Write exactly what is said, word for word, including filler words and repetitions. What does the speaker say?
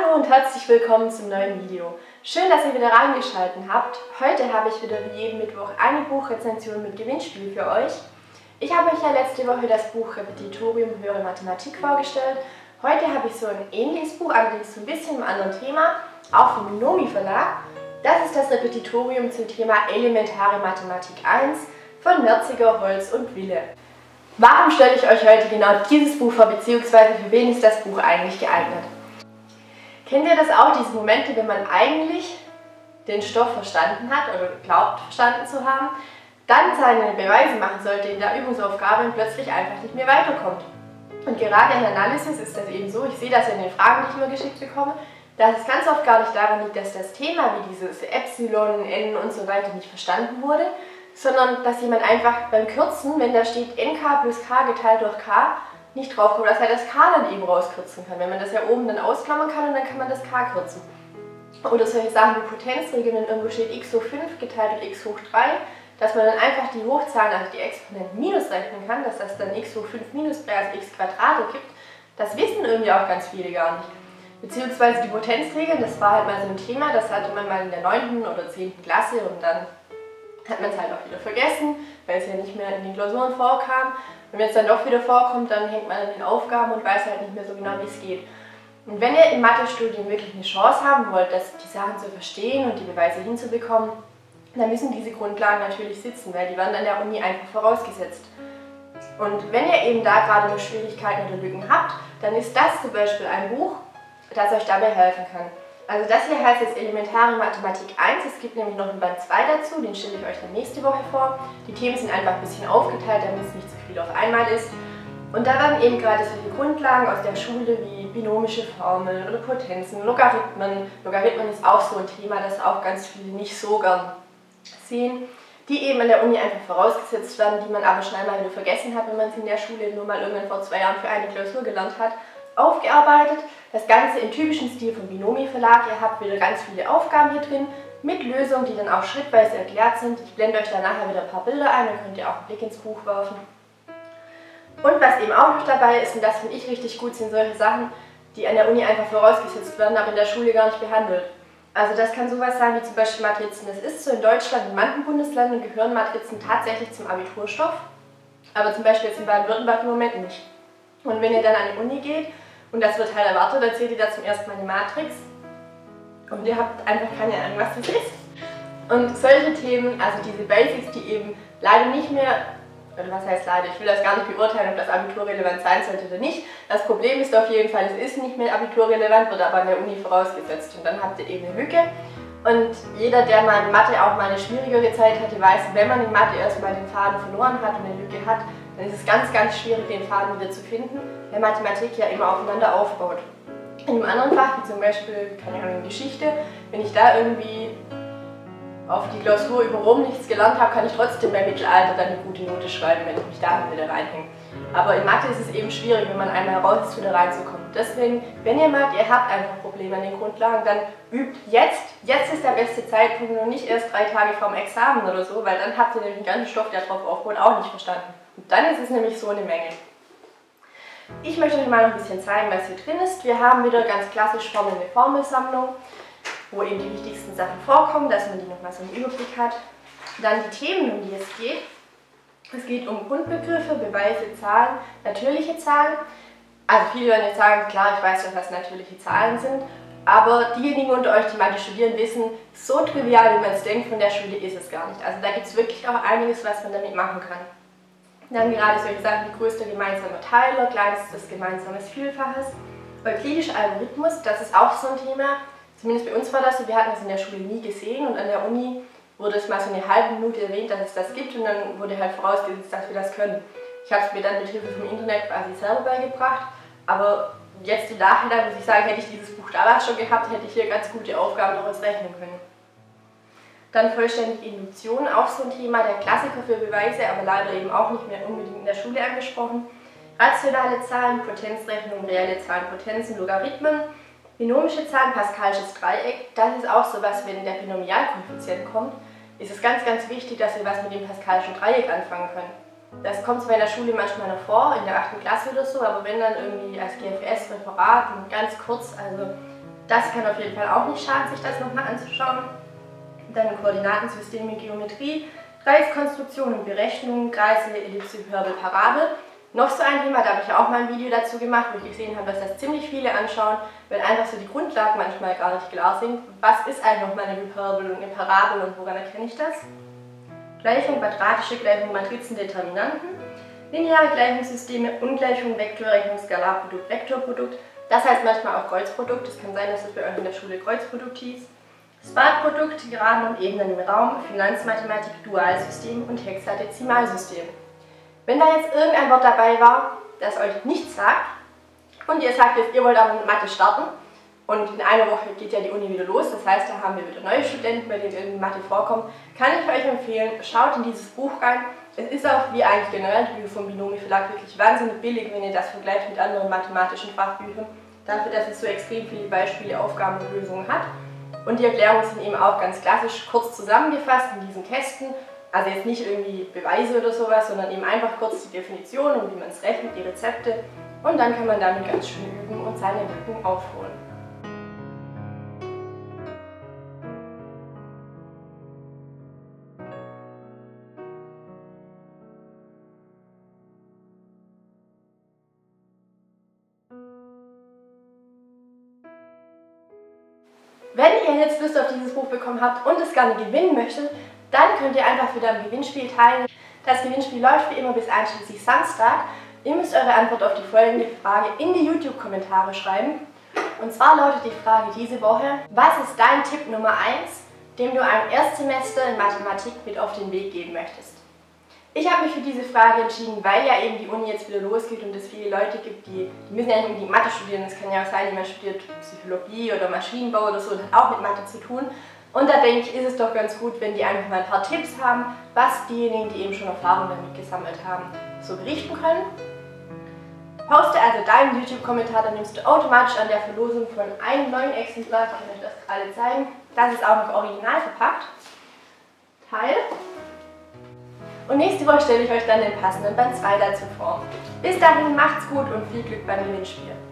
Hallo und herzlich willkommen zum neuen Video. Schön, dass ihr wieder reingeschaltet habt. Heute habe ich wieder wie jeden Mittwoch eine Buchrezension mit Gewinnspiel für euch. Ich habe euch ja letzte Woche das Buch Repetitorium Höhere Mathematik vorgestellt. Heute habe ich so ein ähnliches Buch, allerdings so ein bisschen im anderen Thema, auch vom Binomi Verlag. Das ist das Repetitorium zum Thema Elementare Mathematik eins von Merziger, Holz und Wille. Warum stelle ich euch heute genau dieses Buch vor, beziehungsweise für wen ist das Buch eigentlich geeignet? Kennt ihr das auch, diese Momente, wenn man eigentlich den Stoff verstanden hat oder glaubt verstanden zu haben, dann seine Beweise machen sollte in der Übungsaufgabe und plötzlich einfach nicht mehr weiterkommt? Und gerade in Analysis ist das eben so, ich sehe das in den Fragen, die ich immer geschickt bekomme, dass es ganz oft gar nicht daran liegt, dass das Thema wie dieses Epsilon, N und so weiter nicht verstanden wurde, sondern dass jemand einfach beim Kürzen, wenn da steht N K plus K geteilt durch K, nicht drauf kommt, dass er das K dann eben rauskürzen kann. Wenn man das ja oben dann ausklammern kann, und dann kann man das K kürzen. Oder solche Sachen wie Potenzregeln, wenn irgendwo steht x hoch fünf geteilt durch x hoch drei, dass man dann einfach die Hochzahlen, also die Exponenten minus rechnen kann, dass das dann x hoch fünf minus drei als x Quadrat ergibt. Das wissen irgendwie auch ganz viele gar nicht. Beziehungsweise die Potenzregeln, das war halt mal so ein Thema, das hatte man mal in der neunten oder zehnten Klasse und dann hat man es halt auch wieder vergessen, weil es ja nicht mehr in den Klausuren vorkam. Und wenn es dann doch wieder vorkommt, dann hängt man an den Aufgaben und weiß halt nicht mehr so genau, wie es geht. Und wenn ihr im Mathestudium wirklich eine Chance haben wollt, dass die Sachen zu verstehen und die Beweise hinzubekommen, dann müssen diese Grundlagen natürlich sitzen, weil die werden an der Uni einfach vorausgesetzt. Und wenn ihr eben da gerade noch Schwierigkeiten oder Lücken habt, dann ist das zum Beispiel ein Buch, das euch dabei helfen kann. Also das hier heißt jetzt Elementare Mathematik eins, es gibt nämlich noch einen Band zwei dazu, den stelle ich euch dann nächste Woche vor. Die Themen sind einfach ein bisschen aufgeteilt, damit es nicht zu viel auf einmal ist. Und da werden eben gerade solche Grundlagen aus der Schule wie binomische Formeln oder Potenzen, Logarithmen. Logarithmen ist auch so ein Thema, das auch ganz viele nicht so gern sehen, die eben an der Uni einfach vorausgesetzt werden, die man aber schnell mal wieder vergessen hat, wenn man es in der Schule nur mal irgendwann vor zwei Jahren für eine Klausur gelernt hat. Aufgearbeitet, das Ganze im typischen Stil vom Binomi Verlag. Ihr habt wieder ganz viele Aufgaben hier drin mit Lösungen, die dann auch schrittweise erklärt sind. Ich blende euch da nachher wieder ein paar Bilder ein, dann könnt ihr auch einen Blick ins Buch werfen. Und was eben auch noch dabei ist, und das finde ich richtig gut, sind solche Sachen, die an der Uni einfach vorausgesetzt werden, aber in der Schule gar nicht behandelt. Also das kann sowas sein wie zum Beispiel Matrizen. Es ist so in Deutschland, in manchen Bundesländern gehören Matrizen tatsächlich zum Abiturstoff, aber zum Beispiel jetzt in Baden-Württemberg im Moment nicht. Und wenn ihr dann an die Uni geht, und das wird halt erwartet, dann seht ihr da zum ersten Mal eine Matrix und ihr habt einfach keine Ahnung, was das ist. Und solche Themen, also diese Basics, die eben leider nicht mehr, oder was heißt leider, ich will das gar nicht beurteilen, ob das abiturrelevant sein sollte oder nicht. Das Problem ist auf jeden Fall, es ist nicht mehr abiturrelevant, wird aber an der Uni vorausgesetzt. Und dann habt ihr eben eine Lücke. Und jeder, der mal in Mathe auch mal eine schwierigere Zeit hatte, weiß, wenn man in Mathe erstmal den Faden verloren hat und eine Lücke hat, dann ist es ganz, ganz schwierig, den Faden wieder zu finden, weil Mathematik ja immer aufeinander aufbaut. In einem anderen Fach, wie zum Beispiel, keine Ahnung, Geschichte, wenn ich da irgendwie auf die Klausur über Rom nichts gelernt habe, kann ich trotzdem beim Mittelalter dann eine gute Note schreiben, wenn ich mich da wieder reinhänge. Aber in Mathe ist es eben schwierig, wenn man einmal raus ist, wieder reinzukommen. Deswegen, wenn ihr merkt, ihr habt einfach Probleme an den Grundlagen, dann übt jetzt. Jetzt ist der beste Zeitpunkt und nicht erst drei Tage vorm Examen oder so, weil dann habt ihr nämlich den ganzen Stoff, der drauf aufbaut, auch nicht verstanden. Und dann ist es nämlich so eine Menge. Ich möchte euch mal noch ein bisschen zeigen, was hier drin ist. Wir haben wieder ganz klassisch Formeln eine Formelsammlung, wo eben die wichtigsten Sachen vorkommen, dass man die nochmal so einen Überblick hat. Dann die Themen, um die es geht. Es geht um Grundbegriffe, Beweise, Zahlen, natürliche Zahlen. Also viele werden jetzt sagen, klar, ich weiß schon, was natürliche Zahlen sind, aber diejenigen unter euch, die Mathe studieren, wissen, so trivial, wie man es denkt, von der Schule ist es gar nicht. Also da gibt es wirklich auch einiges, was man damit machen kann. Dann gerade solche Sachen wie größter gemeinsamer Teiler, kleinstes gemeinsames Vielfaches. Euklidischer Algorithmus, das ist auch so ein Thema. Zumindest bei uns war das so, wir hatten das in der Schule nie gesehen und an der Uni wurde es mal so eine halbe Minute erwähnt, dass es das gibt und dann wurde halt vorausgesetzt, dass wir das können. Ich habe es mir dann mit Hilfe vom Internet quasi selber beigebracht, aber jetzt im Nachhinein muss ich sagen, hätte ich dieses Buch damals schon gehabt, hätte ich hier ganz gute Aufgaben daraus rechnen können. Dann vollständige Induktion, auch so ein Thema, der Klassiker für Beweise, aber leider eben auch nicht mehr unbedingt in der Schule angesprochen. Rationale Zahlen, Potenzrechnung, reelle Zahlen, Potenzen, Logarithmen, binomische Zahlen, Pascalsches Dreieck. Das ist auch sowas, wenn der Binomialkoeffizient kommt, ist es ganz, ganz wichtig, dass wir was mit dem Pascalschen Dreieck anfangen können. Das kommt zwar in der Schule manchmal noch vor, in der achten Klasse oder so, aber wenn dann irgendwie als G F S-Referat und ganz kurz, also Das kann auf jeden Fall auch nicht schaden, sich das nochmal anzuschauen. Dann Koordinatensysteme, Geometrie, Dreieckskonstruktion und Berechnung, Kreise, Ellipse, Hyperbel, Parabel. Noch so ein Thema, da habe ich auch mal ein Video dazu gemacht, wo ich gesehen habe, dass das ziemlich viele anschauen, weil einfach so die Grundlagen manchmal gar nicht klar sind. Was ist eigentlich nochmal eine Hyperbel und eine Parabel und woran erkenne ich das? Gleichung, quadratische Gleichung, Matrizen, Determinanten, lineare Gleichungssysteme, Ungleichung, Vektorrechnung, Skalarprodukt, Vektorprodukt. Das heißt manchmal auch Kreuzprodukt, es kann sein, dass es bei euch in der Schule Kreuzprodukt hieß. Spartprodukt, Geraden und Ebenen im Raum, Finanzmathematik, Dualsystem und Hexadezimalsystem. Wenn da jetzt irgendein Wort dabei war, das euch nichts sagt und ihr sagt jetzt, ihr wollt aber mit Mathe starten und in einer Woche geht ja die Uni wieder los, das heißt, da haben wir wieder neue Studenten, bei denen irgendwie Mathe vorkommt, kann ich euch empfehlen, schaut in dieses Buch rein. Es ist auch, wie eigentlich generell die Bücher vom Binomi Verlag, wirklich wahnsinnig billig, wenn ihr das vergleicht mit anderen mathematischen Fachbüchern, dafür, dass es so extrem viele Beispiele, Aufgaben und Lösungen hat. Und die Erklärungen sind eben auch ganz klassisch kurz zusammengefasst in diesen Kästen. Also jetzt nicht irgendwie Beweise oder sowas, sondern eben einfach kurz die Definition und wie man es rechnet, die Rezepte. Und dann kann man damit ganz schön üben und seine Lücken aufholen. Wenn ihr jetzt Lust auf dieses Buch bekommen habt und es gerne gewinnen möchtet, dann könnt ihr einfach wieder am Gewinnspiel teilnehmen. Das Gewinnspiel läuft wie immer bis einschließlich Samstag. Ihr müsst eure Antwort auf die folgende Frage in die YouTube-Kommentare schreiben. Und zwar lautet die Frage diese Woche: Was ist dein Tipp Nummer eins, dem du einem Erstsemester in Mathematik mit auf den Weg geben möchtest? Ich habe mich für diese Frage entschieden, weil ja eben die Uni jetzt wieder losgeht und es viele Leute gibt, die, die müssen ja nicht unbedingt Mathe studieren. Es kann ja auch sein, jemand studiert Psychologie oder Maschinenbau oder so und hat auch mit Mathe zu tun. Und da denke ich, ist es doch ganz gut, wenn die einfach mal ein paar Tipps haben, was diejenigen, die eben schon Erfahrung damit gesammelt haben, so berichten können. Poste also deinen YouTube-Kommentar, dann nimmst du automatisch an der Verlosung von einem neuen Exemplar, ich kann euch das alle zeigen, das ist auch noch original verpackt, teil. Und nächste Woche stelle ich euch dann den passenden Band zwei dazu vor. Bis dahin, macht's gut und viel Glück beim Gewinnspiel.